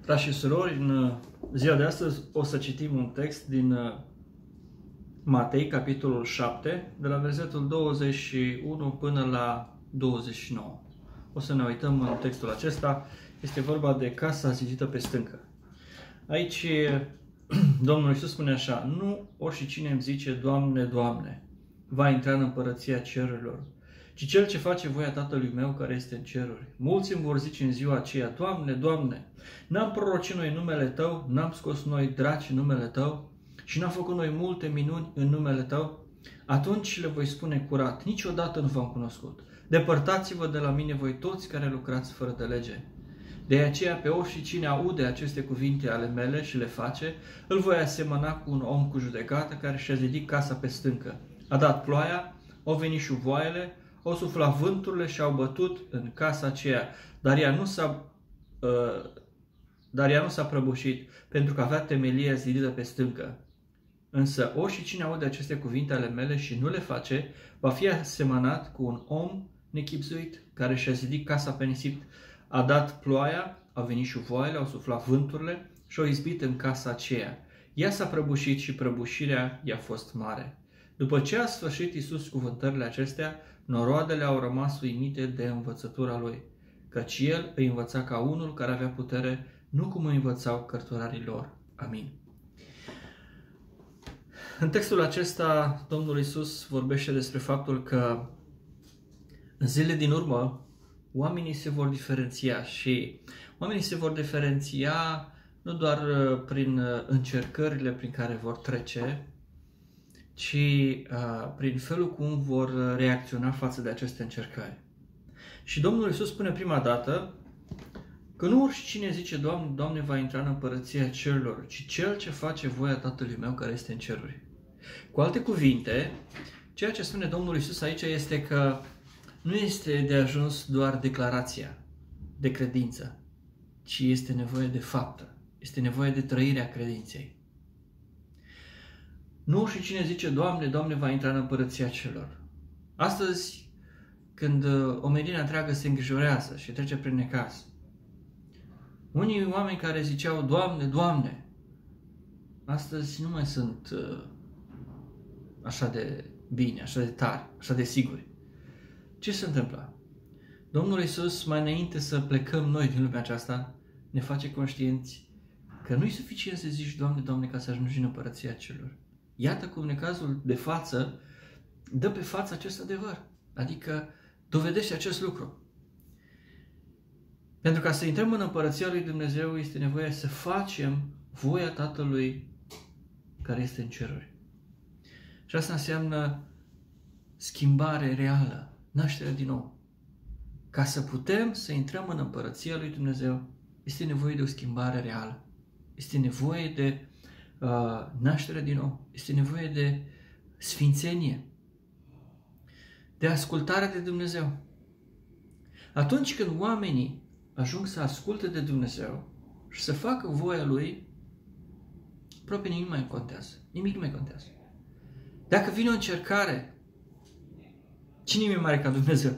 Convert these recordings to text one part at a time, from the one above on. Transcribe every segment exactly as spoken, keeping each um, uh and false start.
Frați și surori, în ziua de astăzi o să citim un text din Matei, capitolul șapte, de la versetul douăzeci și unu până la douăzeci și nouă. O să ne uităm în textul acesta. Este vorba de casa zidită pe stâncă. Aici Domnul Iisus spune așa: nu oricine îmi zice, Doamne, Doamne, va intra în împărăția cerurilor, ci cel ce face voia Tatălui meu care este în ceruri. Mulți îmi vor zice în ziua aceea: Doamne, Doamne, n-am prorocit noi numele Tău, n-am scos noi draci în numele Tău și n-am făcut noi multe minuni în numele Tău? Atunci le voi spune curat: niciodată nu v-am cunoscut. Depărtați-vă de la mine voi toți care lucrați fără de lege. De aceea pe oricine aude aceste cuvinte ale mele și le face, îl voi asemăna cu un om cu judecată care și-a zidit casa pe stâncă. A dat ploaia, au venit șuvoaiele, au suflat vânturile și au bătut în casa aceea, dar ea nu s-a, uh, dar ea nu s-a prăbușit, pentru că avea temelia zidită pe stâncă. Însă oricine aude aceste cuvinte ale mele și nu le face, va fi asemănat cu un om nechibzuit care și-a zidit casa pe nisip. A dat ploaia, au venit șuvoaiele, au suflat vânturile și au izbit în casa aceea. Ea s-a prăbușit și prăbușirea i-a fost mare. După ce a sfârșit Iisus cuvântările acestea, noroadele au rămas uimite de învățătura lui, căci el îi învăța ca unul care avea putere, nu cum îi învățau cărturarii lor. Amin. În textul acesta, Domnul Iisus vorbește despre faptul că în zilele din urmă, oamenii se vor diferenția și oamenii se vor diferenția nu doar prin încercările prin care vor trece, ci uh, prin felul cum vor reacționa față de aceste încercări. Și Domnul Iisus spune prima dată că nu oricine zice, Doamne, Doamne, va intra în împărăția cerurilor, ci cel ce face voia Tatălui meu care este în ceruri. Cu alte cuvinte, ceea ce spune Domnul Iisus aici este că nu este de ajuns doar declarația de credință, ci este nevoie de faptă, este nevoie de trăirea credinței. Nu și cine zice, Doamne, Doamne, va intra în împărăția celor. Astăzi, când omenirea întreagă se îngrijorează și trece prin necaz, unii oameni care ziceau, Doamne, Doamne, astăzi nu mai sunt uh, așa de bine, așa de tari, așa de siguri. Ce se întâmplă? Domnul Iisus, mai înainte să plecăm noi din lumea aceasta, ne face conștienți că nu e suficient să zici, Doamne, Doamne, ca să ajungi în împărăția celor. Iată cum necazul de față dă pe față acest adevăr, adică dovedește acest lucru. Pentru ca să intrăm în împărăția lui Dumnezeu este nevoie să facem voia Tatălui care este în ceruri. Și asta înseamnă schimbare reală, nașterea din nou. Ca să putem să intrăm în împărăția lui Dumnezeu, este nevoie de o schimbare reală. Este nevoie de uh, naștere din nou. Este nevoie de sfințenie, de ascultare de Dumnezeu. Atunci când oamenii ajung să asculte de Dumnezeu și să facă voia Lui, aproape nimic mai contează. Nimic nu mai contează. Dacă vine o încercare, cine e mai mare ca Dumnezeu?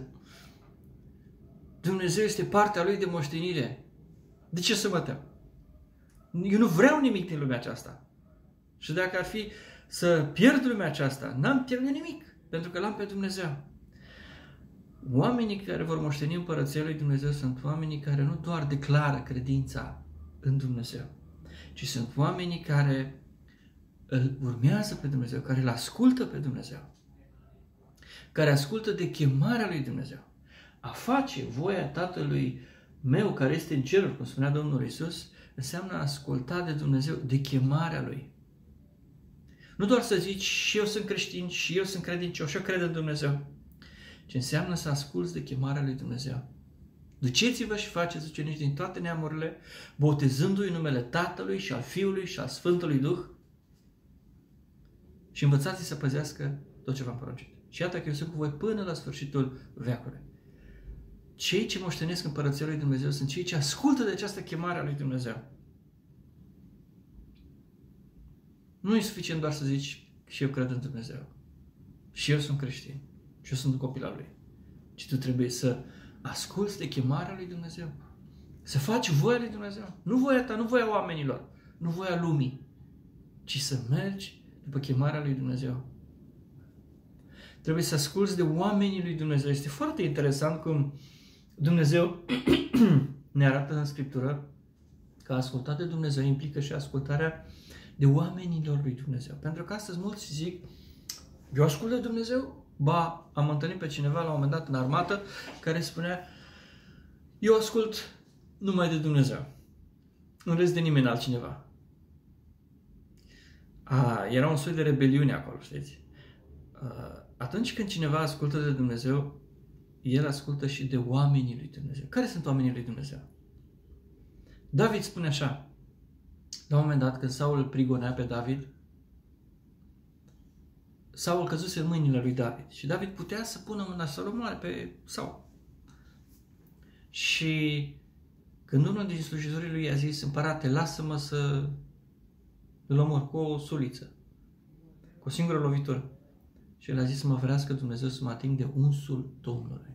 Dumnezeu este partea Lui de moștenire. De ce să mă tem? Eu nu vreau nimic din lumea aceasta. Și dacă ar fi să pierd lumea aceasta, n-am pierdut nimic, pentru că l-am pe Dumnezeu. Oamenii care vor moșteni împărăția lui Dumnezeu sunt oamenii care nu doar declară credința în Dumnezeu, ci sunt oamenii care îl urmează pe Dumnezeu, care îl ascultă pe Dumnezeu, care ascultă de chemarea lui Dumnezeu. A face voia Tatălui meu care este în ceruri, cum spunea Domnul Iisus, înseamnă a asculta de Dumnezeu, de chemarea Lui. Nu doar să zici, și eu sunt creștin, și eu sunt credincios, și eu cred în Dumnezeu, ci înseamnă să asculți de chemarea lui Dumnezeu. Duceți-vă și faceți ucenici din toate neamurile, botezându-i numele Tatălui și al Fiului și al Sfântului Duh și învățați-i să păzească tot ce v-am poruncit. Și iată că eu sunt cu voi până la sfârșitul veacului. Cei ce moștenesc împărăția lui Dumnezeu sunt cei ce ascultă de această chemare a lui Dumnezeu. Nu e suficient doar să zici și eu cred în Dumnezeu. Și eu sunt creștin. Și eu sunt un copil al Lui. Ci tu trebuie să asculți de chemarea lui Dumnezeu. Să faci voia lui Dumnezeu. Nu voia ta, nu voia oamenilor, nu voia lumii, ci să mergi după chemarea lui Dumnezeu. Trebuie să asculți de oamenii lui Dumnezeu. Este foarte interesant cum Dumnezeu ne arată în Scriptură că a ascultat de Dumnezeu implică și ascultarea de oamenilor lui Dumnezeu. Pentru că astăzi mulți zic, eu ascult de Dumnezeu? Ba, am întâlnit pe cineva la un moment dat în armată care spunea, eu ascult numai de Dumnezeu. Nu rest de nimeni altcineva. A, era un soi de rebeliune acolo, știți? Atunci când cineva ascultă de Dumnezeu, el ascultă și de oamenii lui Dumnezeu. Care sunt oamenii lui Dumnezeu? David spune așa, la un moment dat, când Saul îl prigonea pe David, Saul căzuse în mâinile lui David și David putea să pună mâna să-l omoare pe Saul. Și când unul din slujitorii lui i-a zis, împărate, lasă-mă să îl omor cu o suliță, cu o singură lovitură. Și el a zis să mă ferească Dumnezeu să mă ating de unsul Domnului.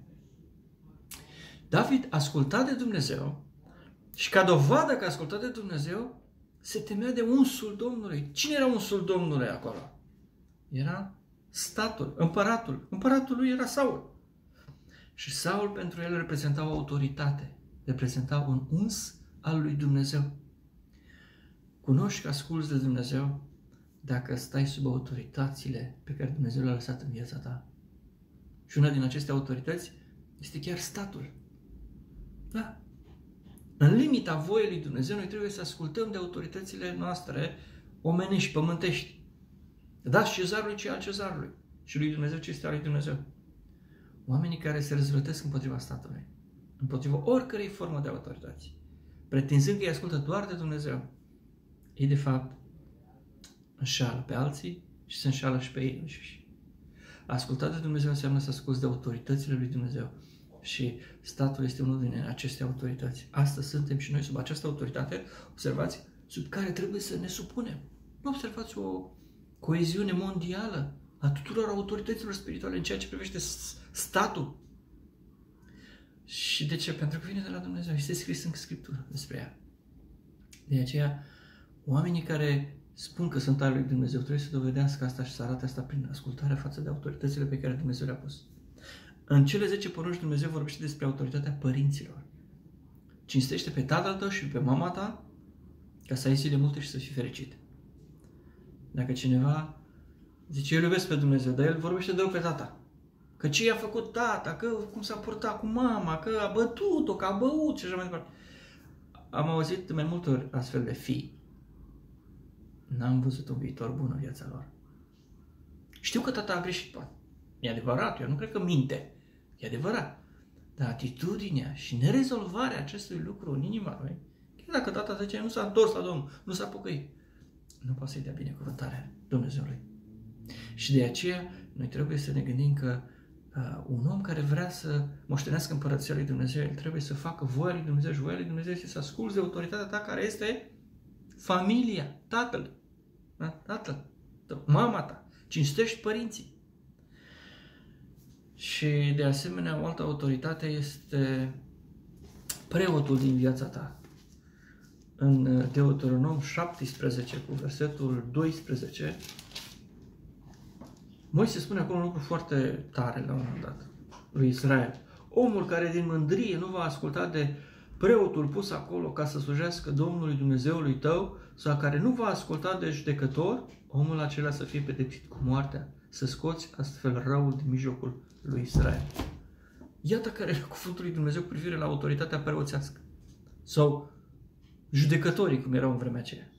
David asculta de Dumnezeu și ca dovadă că asculta de Dumnezeu, se temea de unsul Domnului. Cine era unsul Domnului acolo? Era statul, împăratul. Împăratul lui era Saul. Și Saul pentru el reprezenta o autoritate, reprezenta un uns al lui Dumnezeu. Cunoști că asculți de Dumnezeu dacă stai sub autoritățile pe care Dumnezeu le-a lăsat în viața ta. Și una din aceste autorități este chiar statul. Da. În limita voiei lui Dumnezeu, noi trebuie să ascultăm de autoritățile noastre omenești, pământești. Dați cezarului ce al cezarului și lui Dumnezeu ce este al lui Dumnezeu. Oamenii care se răzvrătesc împotriva statului, împotriva oricărei formă de autorități, pretinzând că îi ascultă doar de Dumnezeu, ei de fapt înșală pe alții și se înșală și pe ei înșiși. A asculta de Dumnezeu înseamnă să asculți de autoritățile lui Dumnezeu. Și statul este unul din aceste autorități. Astăzi suntem și noi sub această autoritate, observați, sub care trebuie să ne supunem. Nu observați o coeziune mondială a tuturor autorităților spirituale în ceea ce privește statul. Și de ce? Pentru că vine de la Dumnezeu. Este scris în Scriptură despre ea. De aceea, oamenii care spun că sunt al lui Dumnezeu trebuie să dovedească asta și să arate asta prin ascultarea față de autoritățile pe care Dumnezeu le-a pus. În cele zece porunci Dumnezeu vorbește despre autoritatea părinților. Cinstește pe tatăl tău și pe mama ta ca să ai zile multe și să fii fericit. Dacă cineva zice, eu iubesc pe Dumnezeu, dar el vorbește de rău pe tata. Că ce i-a făcut tata, că cum s-a purtat cu mama, că a bătut-o, că a băut și așa mai departe. Am auzit mai multe ori astfel de fii. N-am văzut un viitor bun în viața lor. Știu că tata a greșit, poate. E adevărat, eu nu cred că minte. E adevărat. Dar atitudinea și nerezolvarea acestui lucru în inima lui, chiar dacă tata zice, nu s-a întors la Domnul, nu s-a pocăit, nu poate să-i dea binecuvântarea Dumnezeului. Și de aceea noi trebuie să ne gândim că uh, un om care vrea să moștenească împărăția lui Dumnezeu, el trebuie să facă voia lui Dumnezeu și voia lui Dumnezeu este să asculți de autoritatea ta care este familia, tatăl, da? Tatăl, mama ta, cinstești părinții. Și de asemenea o altă autoritate este preotul din viața ta. În Deuteronom șaptesprezece cu versetul doisprezece, Moise spune acolo un lucru foarte tare la un moment dat lui Israel. Omul care din mândrie nu va asculta de preotul pus acolo ca să slujească Domnului Dumnezeului tău sau care nu va asculta de judecător, omul acela să fie pedepsit cu moartea, să scoți astfel răul din mijlocul lui Israel. Iată care era cuvântul lui Dumnezeu cu privire la autoritatea preoțească sau judecătorii, cum erau în vremea aceea.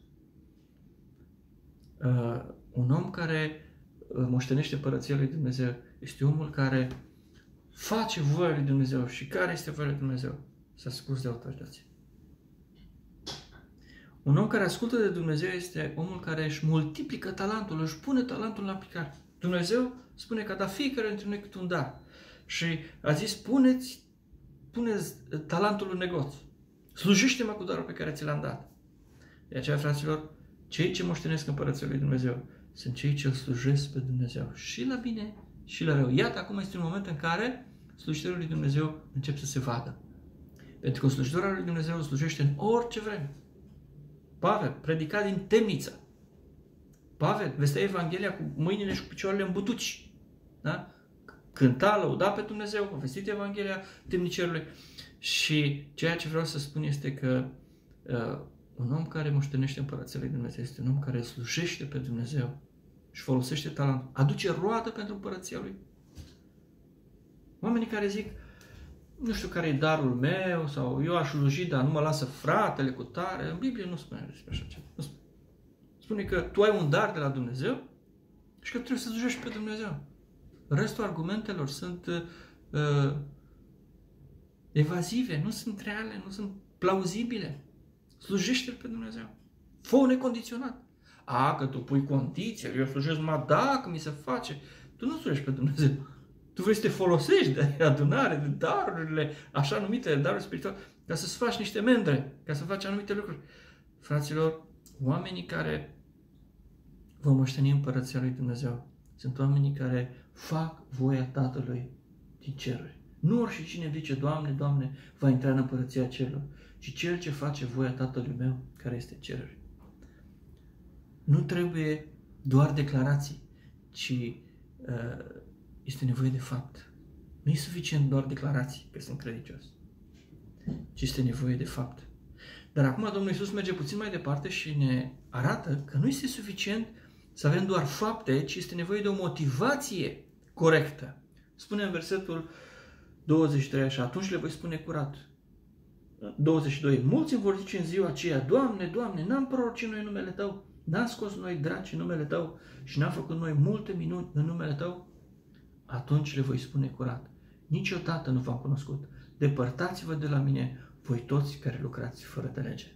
Uh, un om care moștenește împărăția lui Dumnezeu este omul care face voia lui Dumnezeu. Și care este voia lui Dumnezeu? Să asculți de autorități. Un om care ascultă de Dumnezeu este omul care își multiplică talentul, își pune talentul în aplicare. Dumnezeu spune că a dat fiecare dintre noi câte un dar. Și a zis, puneți, puneți talentul în negoț. Slujește-mă cu darul pe care ți l-am dat. De aceea, fraților, cei ce moștenesc împărăția lui Dumnezeu sunt cei ce îl slujesc pe Dumnezeu. Și la bine și la rău. Iată, acum este un moment în care slujitorii lui Dumnezeu încep să se vadă. Pentru că un slujitor al lui Dumnezeu slujește în orice vreme. Pavel, predica din temniță. Pavel, vestea Evanghelia cu mâinile și cu picioarele în butuci. Da? Cânta, lăuda pe Dumnezeu, a vestit Evanghelia temnicerului. Și ceea ce vreau să spun este că uh, un om care moștenește împărăția lui Dumnezeu este un om care slujește pe Dumnezeu și folosește talentul, aduce roadă pentru împărăția lui. Oamenii care zic, nu știu care e darul meu, sau eu aș sluji, dar nu mă lasă fratele cu tare. În Biblie nu spune despre așa ceva. Nu spune. Spune că tu ai un dar de la Dumnezeu și că trebuie să slujești pe Dumnezeu. Restul argumentelor sunt uh, evazive, nu sunt reale, nu sunt plauzibile. Slujește-L pe Dumnezeu. Fă-o necondiționat. A, că tu pui condiție, eu slujesc numai dacă mi se face. Tu nu slujești pe Dumnezeu. Tu vrei să te folosești de adunare, de darurile, așa numite daruri spirituale, ca să-ți faci niște mendre, ca să faci anumite lucruri. Fraților, oamenii care vor moșteni împărăția lui Dumnezeu sunt oamenii care fac voia Tatălui din ceruri. Nu oricine zice, Doamne, Doamne, va intra în împărăția celor, ci cel ce face voia Tatălui meu, care este în ceruri. Nu trebuie doar declarații, ci uh, este nevoie de fapt. Nu e suficient doar declarații că sunt credincios, ci este nevoie de fapt. Dar acum Domnul Iisus merge puțin mai departe și ne arată că nu este suficient să avem doar fapte, ci este nevoie de o motivație corectă. Spune în versetul douăzeci și trei așa, atunci le voi spune curat. douăzeci și doi. Mulți îmi vor zice în ziua aceea, Doamne, Doamne, n-am prorocit noi în numele Tău, n-am scos noi draci în numele Tău și n-am făcut noi multe minuni în numele Tău? Atunci le voi spune curat, niciodată nu v-am cunoscut. Depărtați-vă de la mine, voi toți care lucrați fără de lege.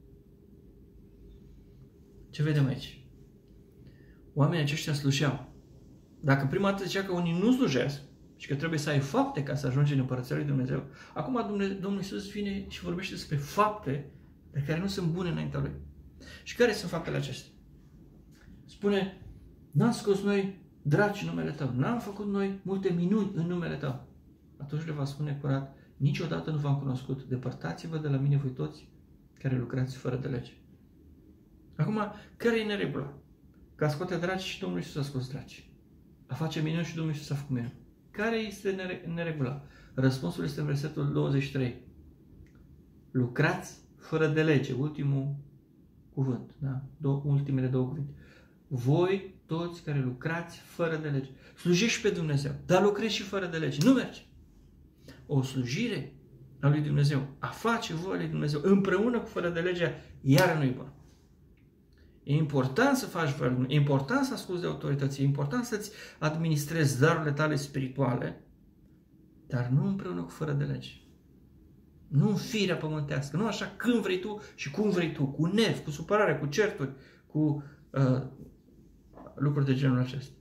Ce vedem aici? Oamenii aceștia slujeau. Dacă prima dată zicea că unii nu slujesc și că trebuie să ai fapte ca să ajungi în împărăția lui Dumnezeu, acum Domnul Iisus vine și vorbește despre fapte pe care nu sunt bune înaintea Lui. Și care sunt faptele acestea? Spune, n-am scos noi draci în numele Tău, n-am făcut noi multe minuni în numele Tău. Atunci le va spune curat, niciodată nu v-am cunoscut, depărtați-vă de la mine voi toți care lucrați fără de lege. Acum, care e neregula? Că a scoate draci și Domnul Iisus a scos draci. A face minuni și Domnul Iisus a făcut minuni. Care este neregula? Răspunsul este în versetul douăzeci și trei. Lucrați fără de lege. Ultimul cuvânt. Da? Două, ultimele două cuvinte. Voi toți care lucrați fără de lege. Slujești pe Dumnezeu, dar lucrezi și fără de lege. Nu merge. O slujire a lui Dumnezeu, a face voia lui Dumnezeu împreună cu fără de legea, iară nu-i bun. E important să faci voia lui Dumnezeu, e important să asculți de autorități, e important să-ți administrezi darurile tale spirituale, dar nu împreună cu fără de lege. Nu în firea pământească, nu așa când vrei tu și cum vrei tu, cu nev, cu supărare, cu certuri, cu uh, lucruri de genul acesta.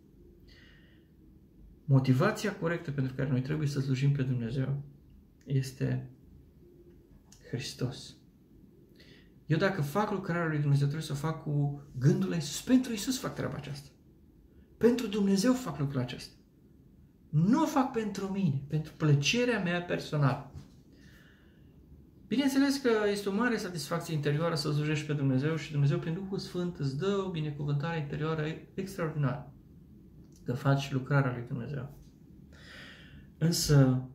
Motivația corectă pentru care noi trebuie să slujim pe Dumnezeu este Hristos. Eu dacă fac lucrarea lui Dumnezeu, trebuie să o fac cu gândul la Iisus. Pentru Iisus fac treaba aceasta. Pentru Dumnezeu fac lucrul acesta. Nu o fac pentru mine, pentru plăcerea mea personală. Bineînțeles că este o mare satisfacție interioară să slujești pe Dumnezeu și Dumnezeu prin Duhul Sfânt îți dă o binecuvântare interioară extraordinară. Că faci lucrarea lui Dumnezeu. Însă,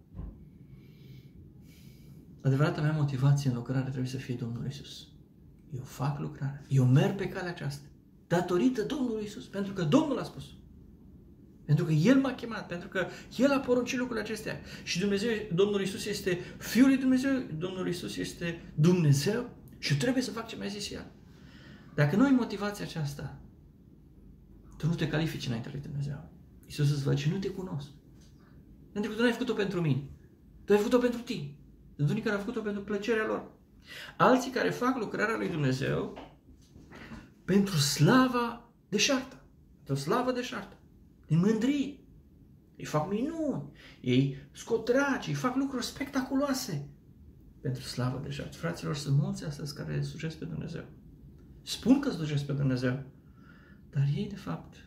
adevărata mea motivație în lucrare trebuie să fie Domnul Iisus. Eu fac lucrarea. Eu merg pe calea aceasta. Datorită Domnului Iisus. Pentru că Domnul a spus. Pentru că El m-a chemat. Pentru că El a poruncit lucrurile acestea. Și Dumnezeu, Domnul Iisus este Fiul lui Dumnezeu. Domnul Iisus este Dumnezeu. Și trebuie să fac ce mi-a zis El. Dacă nu ai motivația aceasta, tu nu te califici înaintea lui Dumnezeu. Iisus îți va zice, nu te cunosc. Pentru că tu nu ai făcut-o pentru mine. Tu ai făcut-o pentru tine. Sunt unii care au făcut-o pentru plăcerea lor. Alții care fac lucrarea lui Dumnezeu pentru slava deșartă. Pentru slavă deșartă. Din mândrie. Ei fac minuni. Ei scot draci. Ei fac lucruri spectaculoase. Pentru slavă deșartă. Fraților, sunt mulți astăzi care slujesc pe Dumnezeu. Spun că slujesc pe Dumnezeu. Dar ei, de fapt,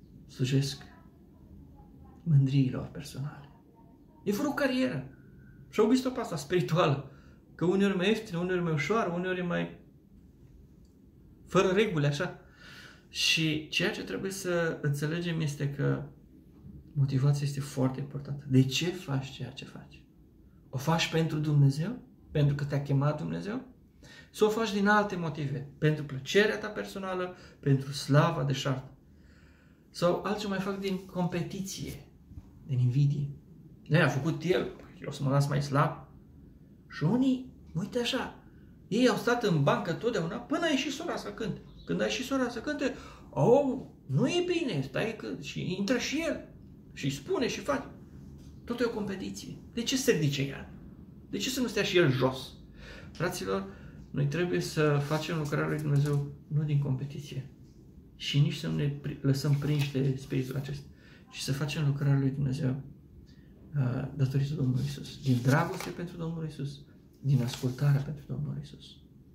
slujesc mândriilor personale. Ei vor o carieră. Și au găsit-o pe asta spirituală. Că uneori mai ieftină, uneori mai ușoară, uneori mai fără reguli, așa. Și ceea ce trebuie să înțelegem este că motivația este foarte importantă. De ce faci ceea ce faci? O faci pentru Dumnezeu? Pentru că te-a chemat Dumnezeu? Sau o faci din alte motive? Pentru plăcerea ta personală? Pentru slava deșartă? Sau alții mai fac din competiție, din invidie? Ne a făcut el, eu o să mă las mai slab. Și unii, uite așa, ei au stat în bancă totdeauna până a ieșit sora să cânte. Când a ieșit sora să cânte, oh, nu e bine, stai că... Și intră și el și spune și face. Totul e o competiție. De ce se ridice ea? De ce să nu stea și el jos? Fraților, noi trebuie să facem lucrarea lui Dumnezeu nu din competiție și nici să nu ne lăsăm prinși de spiritul acesta, ci să facem lucrarea lui Dumnezeu uh, datorită Domnului Iisus. Din dragoste pentru Domnul Iisus, din ascultarea pentru Domnul Iisus.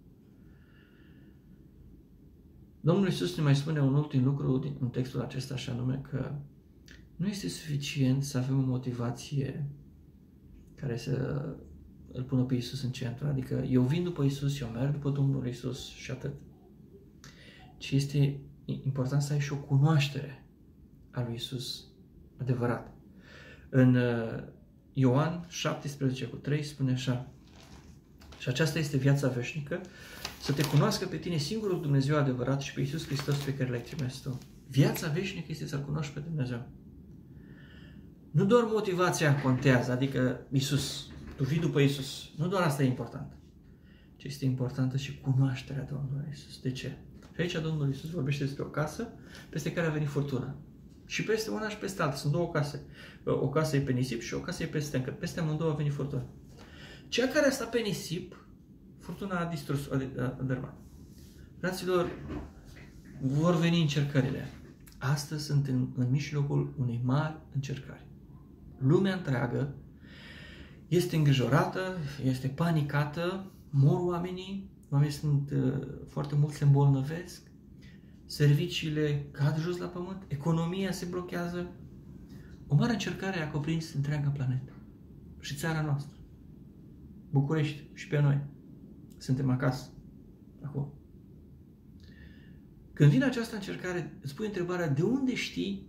Domnul Iisus ne mai spune un ultim lucru din în textul acesta, și anume că nu este suficient să avem o motivație care să îl pună pe Iisus în centru. Adică eu vin după Iisus, eu merg după Domnul Iisus și atât. Ci este important să ai și o cunoaștere a lui Iisus adevărat. În Ioan șaptesprezece cu trei spune așa: și aceasta este viața veșnică, să te cunoască pe tine singurul Dumnezeu adevărat și pe Iisus Hristos pe care l-ai trimis tu. Viața veșnică este să-L cunoști pe Dumnezeu. Nu doar motivația contează, adică Iisus, tu vii după Iisus. Nu doar asta e important, ci este importantă și cunoașterea Domnului Iisus. De ce? Și aici Domnul Iisus vorbește despre o casă peste care a venit furtuna. Și peste una și peste alta. Sunt două case. O casă e pe nisip și o casă e pe stâncă. Peste amândouă a venit furtuna. Cea care a stat pe nisip, furtuna a distrus, a dărmat. Fraților, vor veni încercările. Astăzi sunt în, în mijlocul unei mari încercări. Lumea întreagă este îngrijorată, este panicată, mor oamenii, oamenii sunt uh, foarte mulți se îmbolnăvesc, serviciile cad jos la pământ, economia se blochează. O mare încercare a cuprins întreaga planetă și țara noastră. București și pe noi. Suntem acasă. Acum. Când vine această încercare, îți pui întrebarea: de unde știi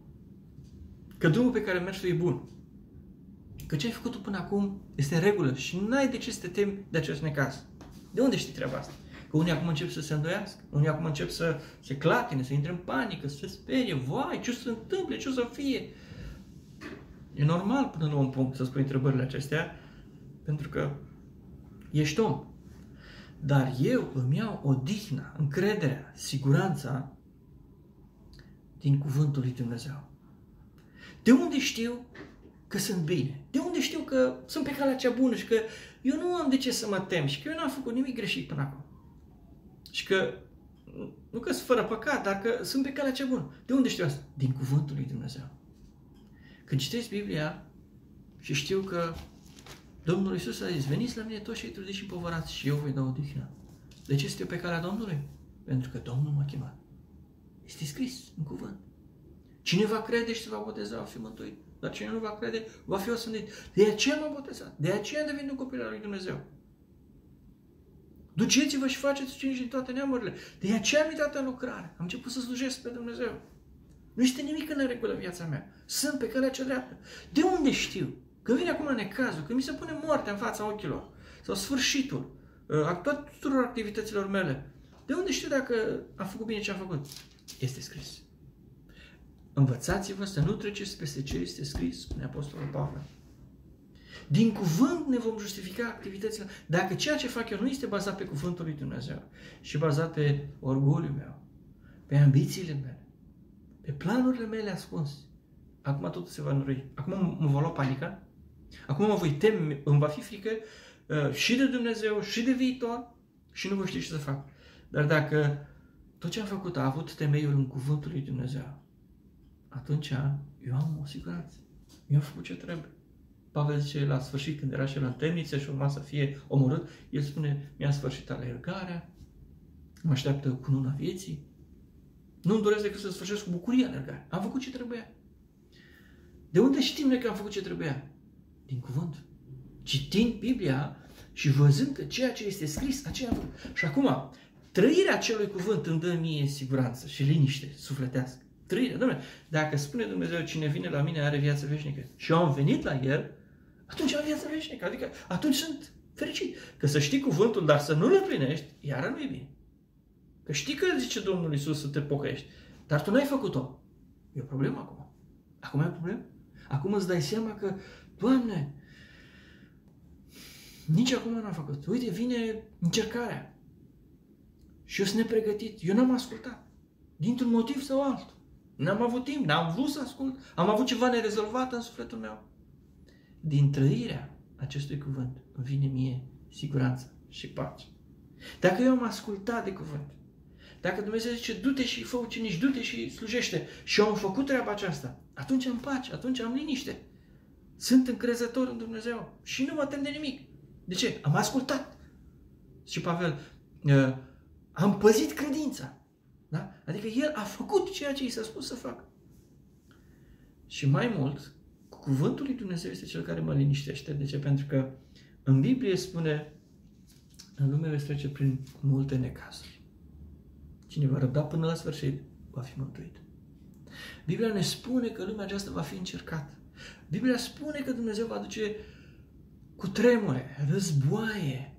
că drumul pe care mergi tu e bun? Că ce ai făcut tu până acum este în regulă și nu ai de ce să te temi de acest necaz. De unde știi treaba asta? Că unii acum încep să se îndoiască, unii acum încep să se clatine, să intre în panică, să se sperie. Vai, ce o să se întâmple, ce o să fie? E normal până la un punct să spui întrebările acestea, pentru că ești om. Dar eu îmi iau odihna, încrederea, siguranța din cuvântul lui Dumnezeu. De unde știu că sunt bine? De unde știu că sunt pe calea cea bună și că eu nu am de ce să mă tem și că eu n-am făcut nimic greșit până acum? Și că, nu că sunt fără păcat, dar că sunt pe calea cea bună. De unde știu asta? Din cuvântul lui Dumnezeu. Când citesc Biblia și știu că Domnul Iisus a zis: veniți la mine toți cei trudiți și împovărați și eu voi da odihnă. De ce sunt eu pe calea Domnului? Pentru că Domnul m-a chemat. Este scris în cuvânt. Cine va crede și se va boteza va fi mântuit. Dar cine nu va crede va fi osândit. De aceea m-am botezat. De aceea am devenit un copil al lui Dumnezeu. Duceți-vă și faceți ucenici din toate neamurile. De aceea am intrat în lucrare. Am început să slujesc pe Dumnezeu. Nu este nimic în regulă în viața mea. Sunt pe calea cea dreaptă. De unde știu? Când vine acum necazul, când mi se pune moartea în fața ochilor, sau sfârșitul a tuturor activităților mele, de unde știu dacă am făcut bine ce am făcut? Este scris. Învățați-vă să nu treceți peste ce este scris, spune Apostolul Pavel. Din cuvânt ne vom justifica activitățile. Dacă ceea ce fac eu nu este bazat pe cuvântul lui Dumnezeu și bazat pe orgoliul meu, pe ambițiile mele, pe planurile mele ascunse, acum totul se va înrui. Acum mă va lua panică. Acum mă voi teme, îmi va fi frică uh, și de Dumnezeu și de viitor și nu voi ști ce să fac. Dar dacă tot ce am făcut a avut temeiul în cuvântul lui Dumnezeu, atunci eu am o siguranță. Eu am făcut ce trebuie. Pavel zice la sfârșit, când era și el în temniță și urma să fie omorât, el spune: mi-a sfârșit alergarea, mă așteaptă cununa vieții. Nu-mi doresc decât să sfârșesc cu bucurie alergarea. Am făcut ce trebuia. De unde știm noi că am făcut ce trebuia? Din cuvânt. citind Biblia și văzând că ceea ce este scris, aceea... Și acum, trăirea acelui cuvânt îmi dă mie siguranță și liniște sufletească. Trăirea, Doamne, dacă spune Dumnezeu, cine vine la mine are viață veșnică și eu am venit la El, atunci am viață veșnică, adică atunci sunt fericit. Că să știi cuvântul, dar să nu-l împlinești, iară nu-i bine. Că știi că zice Domnul Iisus să te pocăiești, dar tu n-ai făcut-o. E o problemă acum. Acum e o problemă. Acum îți dai seama că, Doamne, nici acum n-am făcut. Uite, vine încercarea. Și eu sunt nepregătit. Eu n-am ascultat. Dintr-un motiv sau altul. N-am avut timp, n-am vrut să ascult. Am avut ceva nerezolvat în sufletul meu. Din trăirea acestui cuvânt îmi vine mie siguranță și pace. Dacă eu am ascultat de cuvânt, dacă Dumnezeu zice, du-te și fă ucenici, du-te și slujește, și eu am făcut treaba aceasta, atunci am pace, atunci am liniște. Sunt încrezător în Dumnezeu și nu mă tem de nimic. De ce? Am ascultat. Și Pavel, uh, am păzit credința. Da? Adică el a făcut ceea ce i s-a spus să facă. Și mai mult, cuvântul lui Dumnezeu este cel care mă liniștește. De ce? Pentru că în Biblie spune, în lume veți trece prin multe necazuri. Cine va răbda până la sfârșit, va fi mântuit. Biblia ne spune că lumea aceasta va fi încercată. Biblia spune că Dumnezeu va duce cu tremure, războaie,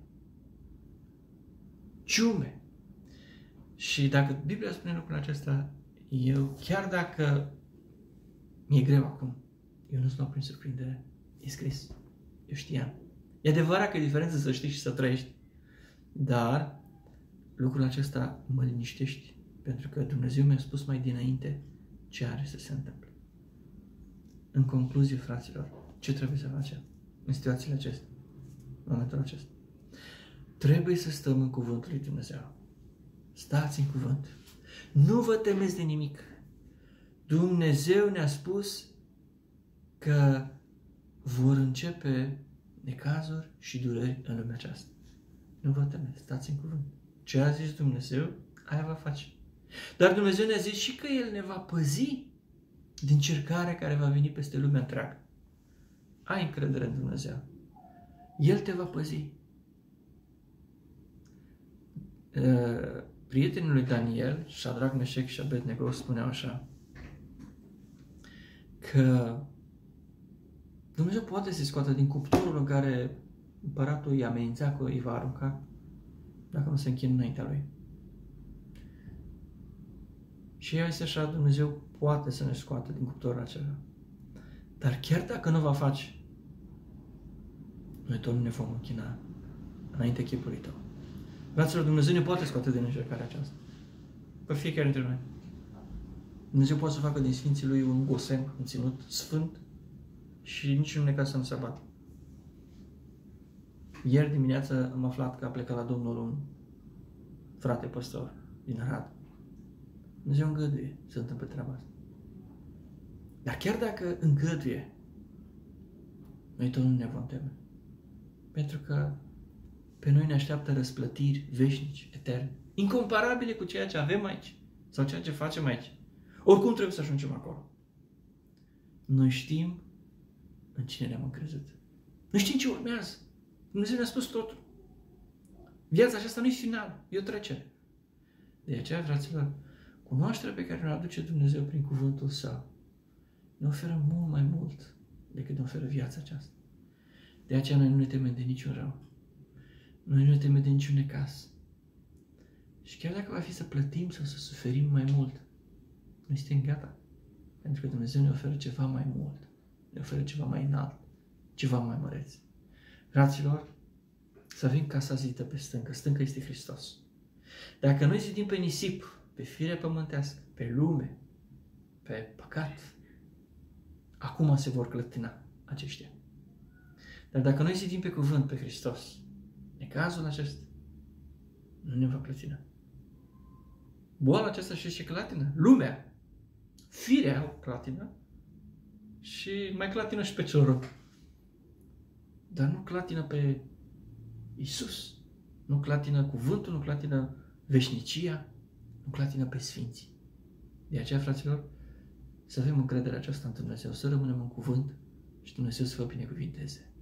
ciume. Și dacă Biblia spune lucrul acesta, eu, chiar dacă mi-e greu acum, eu nu sunt luat prin surprindere. E scris. Eu știam. E adevărat că e diferență să știi și să trăiești. Dar lucrul acesta mă liniștește. Pentru că Dumnezeu mi-a spus mai dinainte ce are să se întâmple. În concluzie, fraților, ce trebuie să facem în situațiile acestea, în momentul acesta? Trebuie să stăm în cuvântul lui Dumnezeu. Stați în cuvânt. Nu vă temeți de nimic. Dumnezeu ne-a spus că vor începe necazuri și dureri în lumea aceasta. Nu vă temeți, stați în cuvânt. Ce a zis Dumnezeu, aia va face. Dar Dumnezeu ne-a zis și că El ne va păzi din cercarea care va veni peste lumea întreagă. Ai încredere în Dumnezeu. El te va păzi. Prietenii lui Daniel, Șadrac, Meșec și Abednego, spuneau așa, că Dumnezeu poate să-i scoată din cuptorul în care împăratul îi amenința că îi va arunca dacă nu se închină înaintea lui. Și ea este așa, Dumnezeu poate să ne scoată din cuptorul acela. Dar chiar dacă nu va face, noi tot nu ne vom închina înainte chipului tău. Fraților, Dumnezeu ne poate scoate din încercarea aceasta. Pe fiecare dintre noi. Dumnezeu poate să facă din Sfinții Lui un gosen, un ținut sfânt și niciun necaz să nu se abată. Ieri dimineața am aflat că a plecat la Domnul un frate păstor din Arad. Dumnezeu îngăduie să întâmple treaba asta. Dar chiar dacă îngăduie, noi tot nu ne vom teme. Pentru că pe noi ne așteaptă răsplătiri veșnici, eterne, incomparabile cu ceea ce avem aici sau ceea ce facem aici. Oricum trebuie să ajungem acolo. Noi știm în cine ne-am încrezut. Noi știm ce urmează. Dumnezeu ne-a spus totul. Viața aceasta nu e final, e o trecere. De aceea, fraților, cunoașterea pe care ne aduce Dumnezeu prin cuvântul Său ne oferă mult mai mult decât ne oferă viața aceasta. De aceea noi nu ne temem de niciun rău. Noi nu ne temem de niciun necaz. Și chiar dacă va fi să plătim sau să suferim mai mult, noi suntem gata. Pentru că Dumnezeu ne oferă ceva mai mult. Ne oferă ceva mai înalt. Ceva mai măreț. Fraților, să avem casa zidită pe stâncă. Stânca este Hristos. Dacă noi zidim pe nisip, pe fire pământească, pe lume, pe păcat, acum se vor clătina aceștia. Dar dacă noi zidim pe cuvânt, pe Hristos, necazul acesta nu ne va clătina. Boala aceasta și ce clatină? Lumea. Firea o clatină și mai clatină și pe cel rău. Dar nu clatină pe Iisus. Nu clatină cuvântul, nu clatină veșnicia, nu clatină pe Sfinții. De aceea, fraților, să avem încrederea aceasta în Dumnezeu, să rămânem în cuvânt și Dumnezeu să vă binecuvinteze.